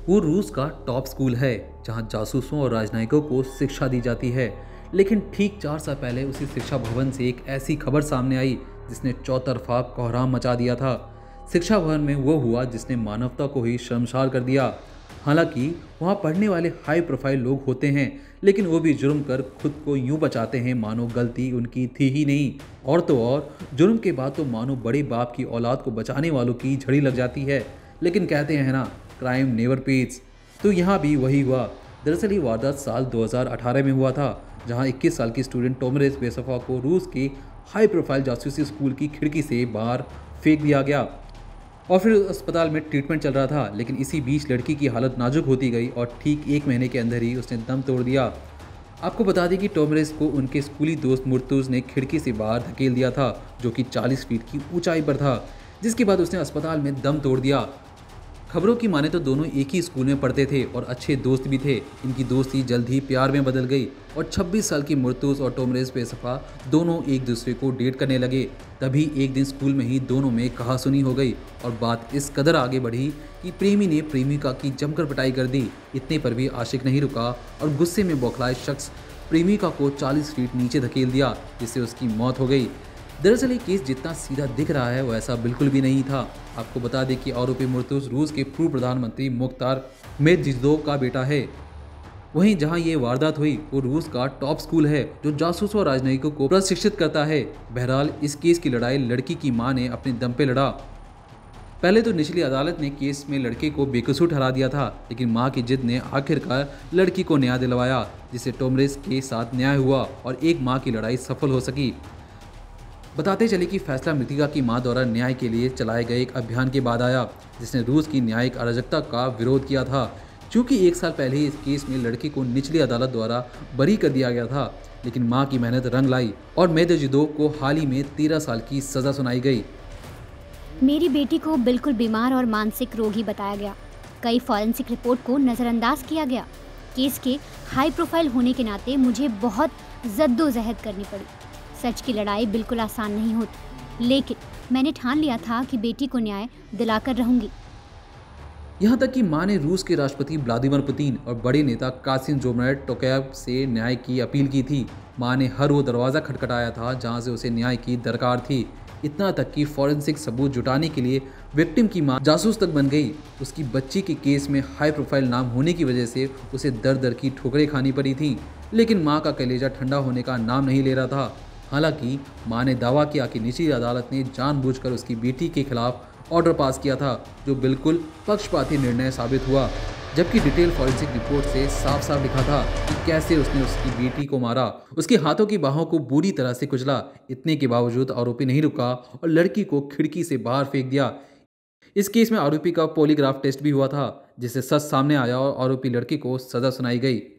वो रूस का टॉप स्कूल है जहां जासूसों और राजनयिकों को शिक्षा दी जाती है। लेकिन ठीक 4 साल पहले उसी शिक्षा भवन से एक ऐसी खबर सामने आई जिसने चौतरफा कोहराम मचा दिया था। शिक्षा भवन में वो हुआ जिसने मानवता को ही शर्मसार कर दिया। हालांकि वहाँ पढ़ने वाले हाई प्रोफाइल लोग होते हैं, लेकिन वो भी जुर्म कर खुद को यूं बचाते हैं मानो गलती उनकी थी ही नहीं। और तो और जुर्म के बाद तो मानो बड़े बाप की औलाद को बचाने वालों की झड़ी लग जाती है। लेकिन कहते हैं ना, क्राइम नेवर पेज। तो यहाँ भी वही हुआ। दरअसल ये वारदात साल 2018 में हुआ था, जहाँ 21 साल की स्टूडेंट टोमरेस बेसफा को रूस के हाई प्रोफाइल जासूसी स्कूल की खिड़की से बाहर फेंक दिया गया और फिर अस्पताल में ट्रीटमेंट चल रहा था। लेकिन इसी बीच लड़की की हालत नाजुक होती गई और ठीक 1 महीने के अंदर ही उसने दम तोड़ दिया। आपको बता दें कि टोमरेस को उनके स्कूली दोस्त मुर्तुज ने खिड़की से बाहर धकेल दिया था, जो कि 40 फीट की ऊंचाई पर था, जिसके बाद उसने अस्पताल में दम तोड़ दिया। खबरों की माने तो दोनों एक ही स्कूल में पढ़ते थे और अच्छे दोस्त भी थे। इनकी दोस्ती जल्द ही प्यार में बदल गई और 26 साल की मुर्तुज और टोमरेस बेसफा दोनों एक दूसरे को डेट करने लगे। तभी एक दिन स्कूल में ही दोनों में कहासुनी हो गई और बात इस कदर आगे बढ़ी कि प्रेमी ने प्रेमिका की जमकर पिटाई कर दी। इतने पर भी आशिक नहीं रुका और गुस्से में बौखलाए शख्स प्रेमिका को 40 फीट नीचे धकेल दिया, जिससे उसकी मौत हो गई। दरअसल ये केस जितना सीधा दिख रहा है वैसा बिल्कुल भी नहीं था। आपको बता दें कि आरोपी मुर्तुज रूस के पूर्व प्रधानमंत्री मुख्तार मेदजिदोव का बेटा है। वहीं जहां ये वारदात हुई वो रूस का टॉप स्कूल है जो जासूसों और राजनयिकों को प्रशिक्षित करता है। बहरहाल इस केस की लड़ाई लड़की की मां ने अपने दम पे लड़ा। पहले तो निचली अदालत ने केस में लड़के को बेकसूर ठहरा दिया था, लेकिन मां की जिद ने आखिरकार लड़की को न्याय दिलवाया, जिससे टोमरेस के साथ न्याय हुआ और एक मां की लड़ाई सफल हो सकी। बताते चले कि फैसला मृतिका की मां द्वारा न्याय के लिए चलाए गए एक अभियान के बाद आया, जिसने रूस की न्यायिक अराजकता का विरोध किया था। चूंकि 1 साल पहले ही इस केस में लड़के को निचली अदालत द्वारा बरी कर दिया गया था, लेकिन मां की मेहनत रंग लाई और मेदजिदोव को हाल ही में 13 साल की सजा सुनाई गई। मेरी बेटी को बिल्कुल बीमार और मानसिक रोगी बताया गया। कई फॉरेंसिक रिपोर्ट को नज़रअंदाज किया गया। केस के हाई प्रोफाइल होने के नाते मुझे बहुत जद्दोजहद करनी पड़ी। सच की लड़ाई बिल्कुल आसान नहीं होती, लेकिन मैंने ठान लिया था कि बेटी को न्याय दिलाकर रहूंगी। यहाँ तक कि मां ने रूस के राष्ट्रपति व्लादिमीर पुतिन और बड़े नेता कासिम जोमैट टोकायेव से न्याय की अपील की थी। मां ने हर वो दरवाज़ा खटखटाया था जहाँ से उसे न्याय की दरकार थी। इतना तक कि फॉरेंसिक सबूत जुटाने के लिए विक्टिम की मां जासूस तक बन गई। उसकी बच्ची के केस में हाई प्रोफाइल नाम होने की वजह से उसे दर दर की ठोकरें खानी पड़ी थी, लेकिन मां का कलेजा ठंडा होने का नाम नहीं ले रहा था। हालांकि मां ने दावा किया कि निचली अदालत ने जानबूझकर उसकी बेटी के खिलाफ ऑर्डर पास किया था, जो बिल्कुल पक्षपाती निर्णय साबित हुआ। जबकि डिटेल फॉरेंसिक रिपोर्ट से साफ साफ लिखा था कि कैसे उसने उसकी बेटी को मारा, उसके हाथों की बाहों को बुरी तरह से कुचला। इतने के बावजूद आरोपी नहीं रुका और लड़की को खिड़की से बाहर फेंक दिया। इस केस में आरोपी का पॉलीग्राफ टेस्ट भी हुआ था, जिससे सच सामने आया और आरोपी लड़की को सजा सुनाई गई।